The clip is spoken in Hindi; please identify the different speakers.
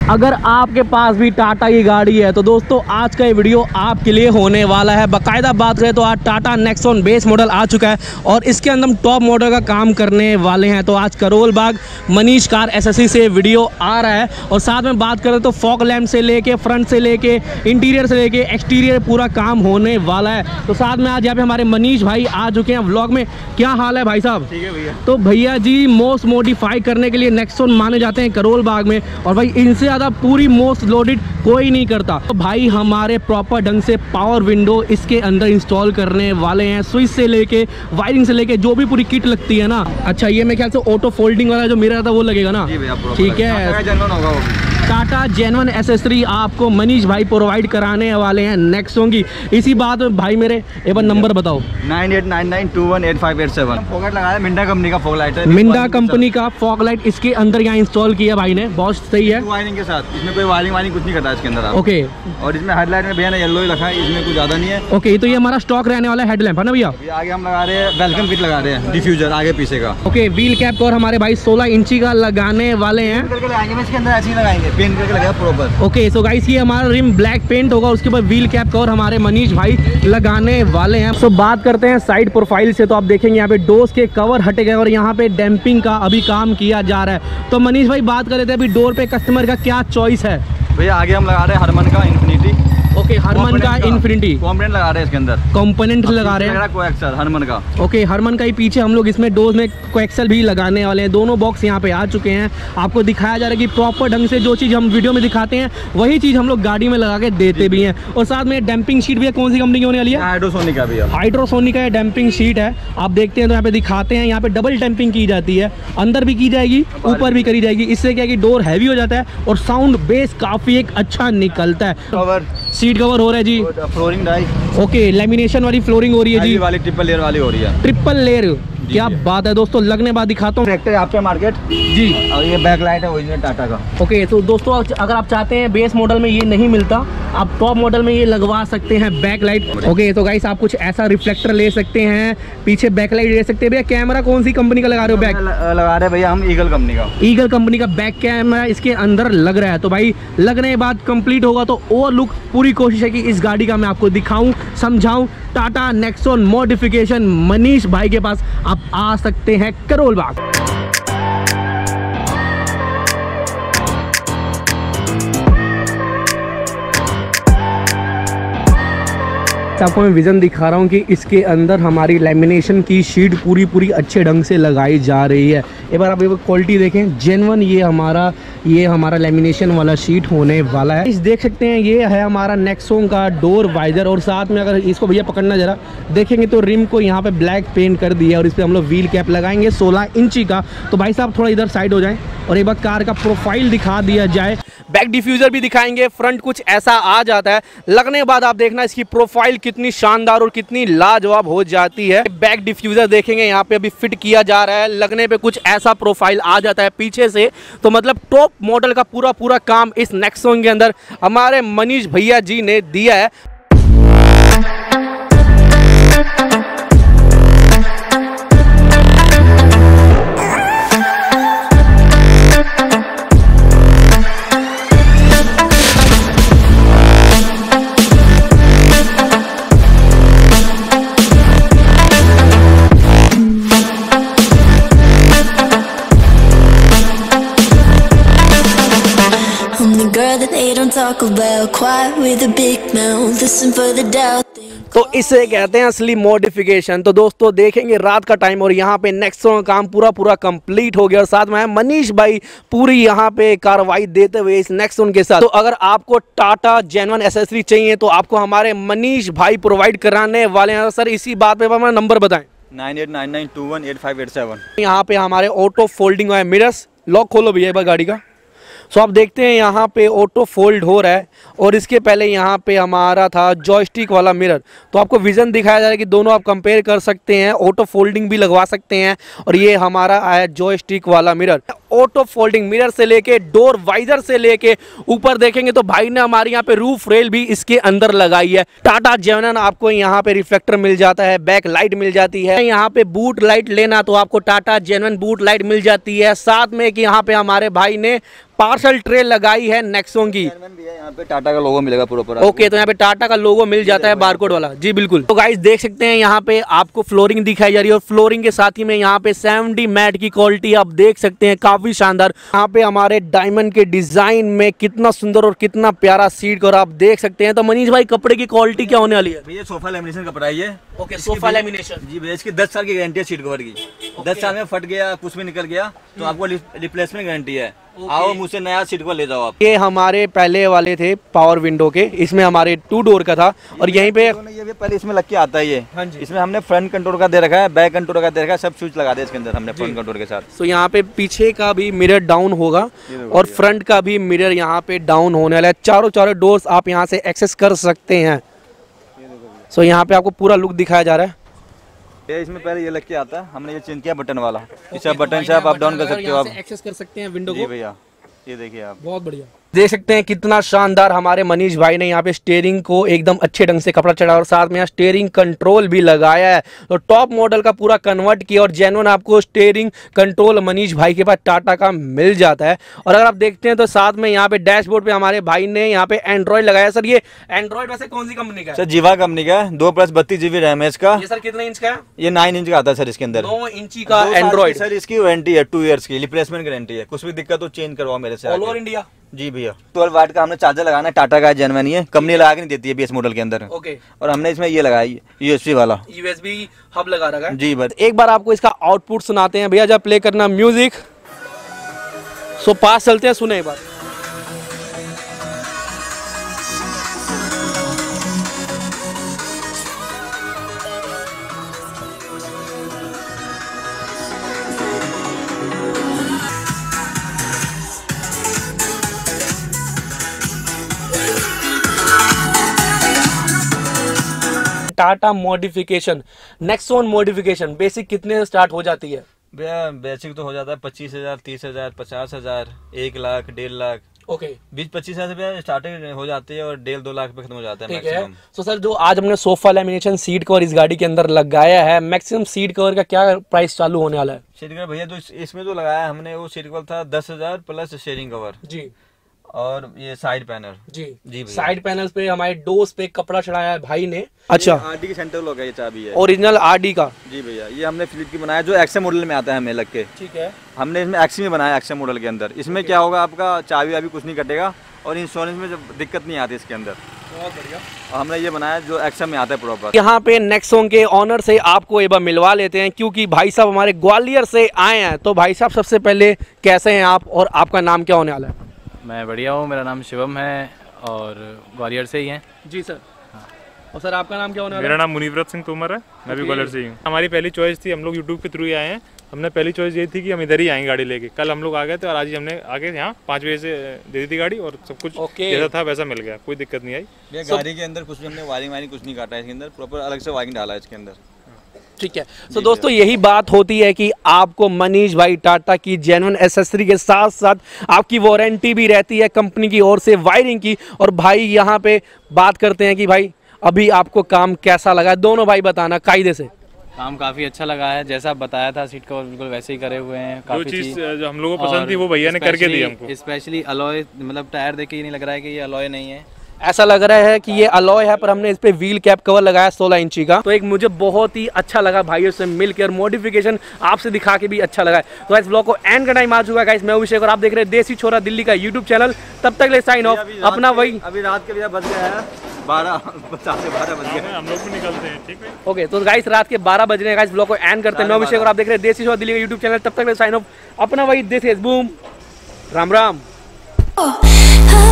Speaker 1: अगर आपके पास भी टाटा की गाड़ी है तो दोस्तों आज का ये वीडियो आपके लिए होने वाला है। बाकायदा बात करें तो आज टाटा नेक्सॉन बेस मॉडल आ चुका है और इसके अंदर हम टॉप मॉडल का काम करने वाले हैं। तो आज करोल बाग मनीष कार एसएससी से वीडियो आ रहा है और साथ में बात करें तो फॉग लैम्प से लेके फ्रंट से लेके इंटीरियर से लेके एक्सटीरियर पूरा काम होने वाला है। तो साथ में आज यहाँ पे हमारे मनीष भाई आ चुके हैं व्लॉग में। क्या हाल है भाई साहब?
Speaker 2: ठीक है भैया।
Speaker 1: तो भैया जी मोस्ट मॉडिफाई करने के लिए नेक्सॉन माने जाते हैं करोल बाग में और भाई इनसे पूरी मोस्ट लोडेड कोई नहीं करता। तो भाई हमारे प्रॉपर ढंग से पावर विंडो इसके अंदर इंस्टॉल करने वाले हैं, स्विच से लेके वायरिंग से लेके जो भी पूरी किट लगती है ना। अच्छा ये मेरे ख्याल से ऑटो फोल्डिंग वाला जो मिरर था वो लगेगा ना? ठीक है, टाटा जेन्युइन एसेसरी आपको मनीष भाई प्रोवाइड कराने वाले हैं नेक्सॉन की। इसी बात में भाई मेरे एक बार नंबर बताओ।
Speaker 2: 9899218587। फॉग लाइट लगाया मिंडा कंपनी का फॉग लाइट है।
Speaker 1: मिंडा कंपनी का फॉग लाइट इसके अंदर यहाँ इंस्टॉल किया भाई ने, बहुत सही है।
Speaker 2: वायरिंग के साथ, इसमें कोई वायरिंग कुछ नहीं करता इसके अंदर।
Speaker 1: ओके।
Speaker 2: और इसमें हेडलाइट में भैया ने येलो ही रखा है, इसमें कुछ ज्यादा नहीं है।
Speaker 1: ओके, तो ये हमारा स्टॉक रहने वाला हेडलैम्प है ना भैया?
Speaker 2: आगे हम लगा रहे हैं वेलकम किट लगा रहे हैं, डिफ्यूजर आगे पीछे का।
Speaker 1: ओके, व्हील कैप और हमारे भाई 16 इंची का लगाने वाले हैं।
Speaker 2: करके लगाएंगे इसके अंदर, ऐसे ही लगाएंगे, पेंट करके लगाएगा प्रॉपर।
Speaker 1: ओके सो गाइस ये हमारा रिम ब्लैक पेंट होगा, उसके बाद व्हील कैप कवर हमारे मनीष भाई लगाने वाले हैं। सो बात करते हैं साइड प्रोफाइल से। तो आप देखेंगे यहाँ पे डोर्स के कवर हटे गए और यहाँ पे डैम्पिंग का अभी काम किया जा रहा है। तो मनीष भाई बात कर रहे थे अभी डोर पे कस्टमर का क्या चॉइस है?
Speaker 2: भैया आगे हम लगा रहे हैं हरमन का इन्फिनिटी।
Speaker 1: ओके, हरमन का इन्फिनिटी
Speaker 2: कॉम्पोनेंट लगा रहे हैं इसके अंदर,
Speaker 1: कंपोनेंट लगा रहे हैं
Speaker 2: कोएक्सल हरमन का।
Speaker 1: ओके, हरमन का ही पीछे हम लोग इसमें डोज में कोएक्सल भी लगाने वाले हैं। दोनों बॉक्स यहाँ पे आ चुके हैं। आपको दिखाया जा रहा है कि प्रॉपर ढंग से जो चीज़ हम वीडियो में दिखाते हैं वही चीज़ हम लोग गाड़ी में लगा के देते भी हैं। और साथ में डैम्पिंग शीट भी है, कौन सी कंपनी की होने वाली है?
Speaker 2: हाइड्रोसोनिक का भी है।
Speaker 1: हाइड्रोसोनिक का डैम्पिंग शीट है, आप देखते हैं तो यहाँ पे दिखाते हैं। यहाँ पे डबल डैम्पिंग की जाती है, अंदर भी की जाएगी ऊपर भी करी जाएगी। इससे क्या है कि डोर हैवी हो जाता है और साउंड बेस काफी एक अच्छा निकलता है।
Speaker 2: कवर
Speaker 1: सीट कवर हो रहा है जी,
Speaker 2: फ्लोरिंग डाई।
Speaker 1: ओके, लेमिनेशन वाली फ्लोरिंग हो रही है जी,
Speaker 2: वाली ट्रिपल लेयर वाली हो रही है।
Speaker 1: ट्रिपल लेयर, क्या बात है दोस्तों। लगने बाद दिखाता हूँ
Speaker 2: ट्रैक्टर यहाँ पे मार्केट
Speaker 1: जी।
Speaker 2: और ये बैक लाइट है ओरिजिनल टाटा का।
Speaker 1: ओके तो दोस्तों अगर आप चाहते हैं बेस मॉडल में ये नहीं मिलता, आप टॉप मॉडल में ये लगवा सकते हैं बैक लाइट। ओके तो गाइस आप कुछ ऐसा रिफ्लेक्टर ले सकते हैं, पीछे बैक लाइट ले सकते हैं। भैया कैमरा कौन सी कंपनी का लगा रहे हो? बैक
Speaker 2: लगा रहे हैं भैया हम ईगल कंपनी का।
Speaker 1: ईगल कंपनी का बैक कैमरा इसके अंदर लग रहा है। तो भाई लगने के बाद कंप्लीट होगा तो और लुक पूरी कोशिश है कि इस गाड़ी का मैं आपको दिखाऊं समझाऊं। टाटा नेक्सॉन मॉडिफिकेशन मनीष भाई के पास आप आ सकते हैं करोल बाग। आपको मैं विजन दिखा रहा हूँ कि इसके अंदर हमारी लेमिनेशन की शीट पूरी अच्छे ढंग से लगाई जा रही है। एक बार आप ये क्वालिटी देखें, जेन्युइन ये हमारा लेमिनेशन वाला शीट होने वाला है। इस देख सकते हैं ये है हमारा नेक्सॉन का डोर वाइजर और साथ में अगर इसको भैया पकड़ना जरा देखेंगे तो रिम को यहाँ पे ब्लैक पेंट कर दिया और इस पर हम लोग व्हील कैप लगाएंगे 16 इंची का। तो भाई साहब थोड़ा इधर साइड हो जाएं और एक बार कार का प्रोफाइल दिखा दिया जाए। बैक डिफ्यूजर भी दिखाएंगे, फ्रंट कुछ ऐसा आ जाता है। लगने के बाद आप देखना इसकी प्रोफाइल कितनी शानदार और कितनी लाजवाब हो जाती है। बैक डिफ्यूजर देखेंगे यहाँ पे अभी फिट किया जा रहा है, लगने पे कुछ ऐसा प्रोफाइल आ जाता है पीछे से। तो मतलब टॉप मॉडल का पूरा काम इस नेक्सॉन के अंदर हमारे मनीष भैया जी ने दिया है। तो इसे कहते हैं असली मॉडिफिकेशन। तो दोस्तों देखेंगे रात का टाइम और यहाँ पे नेक्सॉन का काम पूरा कंप्लीट हो गया और साथ में मनीष भाई पूरी यहाँ पे कार्रवाई देते हुए इस नेक्सॉन के साथ। तो अगर आपको टाटा जेन्युइन एसेसरी चाहिए तो आपको हमारे मनीष भाई प्रोवाइड कराने वाले हैं। सर इसी बात पे हमारा नंबर बताएं।
Speaker 2: 9899218587।
Speaker 1: यहाँ पे हमारे ऑटो फोल्डिंग है मिरर्स। लॉक खोलो भैया एक बार गाड़ी का। सो आप देखते हैं यहाँ पे ऑटो फोल्ड हो रहा है और इसके पहले यहाँ पे हमारा था जॉयस्टिक वाला मिरर। तो आपको विजन दिखाया जा रहा है कि दोनों आप कंपेयर कर सकते हैं, ऑटो फोल्डिंग भी लगवा सकते हैं और ये हमारा है जॉयस्टिक वाला मिरर। ऑटो फोल्डिंग मिरर से लेके डोर वाइजर से लेके ऊपर देखेंगे तो भाई ने हमारे यहाँ पे रूफ रेल भी इसके अंदर लगाई है। टाटा जेनवन आपको यहाँ पे रिफ्लेक्टर मिल जाता है, बैक लाइट मिल जाती है। यहाँ पे बूट लाइट लेना तो आपको टाटा जेनवन बूट लाइट मिल जाती है। साथ में कि यहाँ पे हमारे भाई ने पार्सल ट्रे लगाई है नेक्सॉन की।
Speaker 2: यहाँ पे टाटा का लोगो मिलेगा प्रॉपर।
Speaker 1: ओके, तो यहाँ पे टाटा का लोगो मिल जाता है बारकोड वाला। जी बिल्कुल। तो गाइस देख सकते हैं यहाँ पे आपको फ्लोरिंग दिखाई जा रही है और फ्लोरिंग के साथ ही में यहाँ पे 70 मैट की क्वालिटी आप देख सकते हैं, काफी शानदार। यहाँ पे हमारे डायमंड के डिजाइन में कितना सुंदर और कितना प्यारा सीट और आप देख सकते हैं। तो मनीष भाई कपड़े की क्वालिटी क्या होने वाली है?
Speaker 2: भैया सोफा लेमिनेशन कपड़ा है ये।
Speaker 1: Okay, sofa lamination.
Speaker 2: जी भैया, इसकी 10 साल की गारंटी है सीट कवर की। 10 साल में फट गया, कुछ भी निकल गया तो आपको रिप्लेसमेंट गारंटी है। आओ मुझसे नया सीट कवर ले जाओ आप।
Speaker 1: ये हमारे पहले वाले थे पावर विंडो के, इसमें हमारे 2 डोर का था और यहीं पे
Speaker 2: ये भी पहले इसमें लग के आता है ये।
Speaker 1: हाँ जी।
Speaker 2: इसमें हमने फ्रंट कंट्रोल का दे रखा है, बैक कंट्रोल का दे रखा है, सब स्विच लगा दिया इसके अंदर हमने फ्रंट कंट्रोल के साथ।
Speaker 1: तो यहाँ पे पीछे का भी मिरर डाउन होगा और फ्रंट का भी मिरर यहाँ पे डाउन होने वाला है। चारों डोर्स आप यहाँ से एक्सेस कर सकते हैं। सो यहाँ पे आपको पूरा लुक दिखाया जा रहा है।
Speaker 2: ये इसमें पहले ये लग के आता है, हमने ये चेंज किया बटन वाला। इस बटन से आप अप डाउन कर सकते हो, आप
Speaker 1: एक्सेस कर सकते हैं विंडो को।
Speaker 2: जी भैया, ये देखिए आप,
Speaker 1: बहुत बढ़िया। देख सकते हैं कितना शानदार हमारे मनीष भाई ने यहाँ पे स्टीयरिंग को एकदम अच्छे ढंग से कपड़ा चढ़ा और साथ में यहाँ स्टीयरिंग कंट्रोल भी लगाया है। तो टॉप मॉडल का पूरा कन्वर्ट किया और जेन्युइन आपको स्टीयरिंग कंट्रोल मनीष भाई के पास टाटा का मिल जाता है। और अगर आप देखते हैं तो साथ में यहाँ पे डैशबोर्ड पे हमारे भाई ने यहाँ पे एंड्रॉइड लगाया। सर ये एंड्रॉइड वैसे कौन सी कंपनी का है?
Speaker 2: सर जीवा कंपनी का है, 2+32 GB रैम है इसका।
Speaker 1: ये सर कितने इंच का है?
Speaker 2: ये 9 इंच का आता है सर। इसके अंदर
Speaker 1: 9 इंची का एंड्रॉइड।
Speaker 2: सर इसकी वारंटी है 2 इयर्स की, रिप्लेसमेंट गारंटी है। कुछ भी दिक्कत तो चेंज करवाओ मेरे से।
Speaker 1: All over India.
Speaker 2: जी भैया। 12 वाट का हमने चार्जर लगाना है, टाटा का जेन्युइन है, कंपनी लगा के नहीं देती है बीएस मॉडल के अंदर।
Speaker 1: ओके।
Speaker 2: और हमने इसमें ये लगाई यूएसबी वाला,
Speaker 1: यूएसबी हब लगा रखा है।
Speaker 2: जी बस।
Speaker 1: एक बार आपको इसका आउटपुट सुनाते हैं भैया, जब प्ले करना म्यूजिक। सो पास चलते हैं, सुने एक बार। Tata modification, Nexon modification basic कितने से स्टार्ट हो जाती है?
Speaker 2: भैया बेसिक तो हो जाता है 25,000, 30,000, 50,000, 1 लाख, 1.5 लाख।
Speaker 1: ओके।
Speaker 2: 20-25 हजार से स्टार्टिंग हो जाती है और 1.5-2 लाख पे खत्म हो जाता है।
Speaker 1: ठीक है। तो सर जो आज हमने सोफा लेमिनेशन सीट कवर इस गाड़ी के अंदर लगाया है, मैक्सिमम सीट कवर का क्या प्राइस चालू होने वाला है?
Speaker 2: सीट कवर भैया तो इसमें जो लगाया हमने वो सीट कवर था 10,000 प्लस शेयरिंग कवर
Speaker 1: जी,
Speaker 2: और ये साइड पैनल।
Speaker 1: जी
Speaker 2: जी।
Speaker 1: साइड पैनल्स पे हमारे डोर्स पे कपड़ा चढ़ाया है भाई ने। अच्छा,
Speaker 2: आरडी की सेंटर लॉक है, ये चाबी है
Speaker 1: ओरिजिनल आरडी का। जी
Speaker 2: भैया, ये हमने फिलिप की बनाया जो एक्से मॉडल में आता है हमें लग के।
Speaker 1: ठीक है। हमने
Speaker 2: इसमें एक्सी में बनाया, एक्से मॉडल के अंदर। इसमें क्या होगा, आपका चाबी वाबी कुछ नहीं कटेगा और इंश्योरेंस में जब दिक्कत नहीं आती इसके अंदर।
Speaker 1: बहुत बढ़िया।
Speaker 2: और हमने ये बनाया जो एक्से में आता है प्रॉपर।
Speaker 1: यहाँ पे नेक्सॉन के ऑनर से आपको एक बार मिलवा लेते हैं, क्योंकि भाई साहब हमारे ग्वालियर से आए हैं। तो भाई साहब सबसे पहले कैसे हैं आप और आपका नाम क्या होने वाला है?
Speaker 3: मैं बढ़िया हूँ, मेरा नाम शिवम है और ग्वालियर से ही हैं।
Speaker 1: जी सर। और सर आपका नाम क्या होने वाला है?
Speaker 4: मेरा नाम मुनीव्रत सिंह तोमर है, मैं भी ग्वालियर से ही हूँ। हमारी पहली चॉइस थी, हम लोग यूट्यूब के थ्रू ही आए हैं। हमने पहली चॉइस ये थी कि हम इधर ही आएंगे गाड़ी लेके। कल हम लोग आ गए थे और आज ही हमने आके यहाँ 5 बजे से दे दी थी गाड़ी और सब कुछ जैसा था वैसा मिल गया, कोई दिक्कत नहीं आई।
Speaker 2: गाड़ी के अंदर कुछ भी हमने वायरिंग कुछ नहीं काटा है, इसके अंदर प्रॉपर अलग से वायरिंग डाला है इसके अंदर।
Speaker 1: ठीक है। तो दोस्तों यही बात होती है कि आपको मनीष भाई टाटा की जेन्युइन एसेसरी के साथ साथ आपकी वारंटी भी रहती है कंपनी की ओर से वायरिंग की। और भाई यहाँ पे बात करते हैं कि भाई अभी आपको काम कैसा लगा, दोनों भाई बताना कायदे से।
Speaker 3: काम काफ़ी अच्छा लगा है, जैसा बताया था सीट कवर बिल्कुल वैसे ही करे हुए हैं।
Speaker 4: जो चीज़ जो हम लोगों को पसंद थी वो भैया ने करके दी हमको।
Speaker 3: स्पेशली अलॉय, मतलब टायर देख के ये नहीं लग रहा है कि ये अलॉय नहीं है,
Speaker 1: ऐसा लग रहा है कि ये अलॉय है, पर हमने इस पे व्हील कैप कवर लगाया 16 इंची का। तो एक मुझे बहुत ही अच्छा लगा भाइयों से मिलकर, मॉडिफिकेशन आपसे दिखा के भी अच्छा लगा। तो इस ब्लॉग को एंड का टाइम आ चुका है गाइस। मैं अभिषेक और आप देख रहे हैं देसी छोरा दिल्ली का यूट्यूब चैनल। तब तक ले साइन ऑफ अपना वही।
Speaker 2: अभी रात के भैया बज गया है 12 से 12 बज गए,
Speaker 4: हम लोग भी निकलते हैं। ठीक है,
Speaker 1: ओके। तो गाइस रात के 12 बज रहे हैं गाइस, ब्लॉग को एंड करते हैं। मैं अभिषेक और आप देख रहे हैं देसी छोरा दिल्ली का यूट्यूब चैनल। तब तक ले साइन ऑफ अपना वही, this is boom. Ram Ram.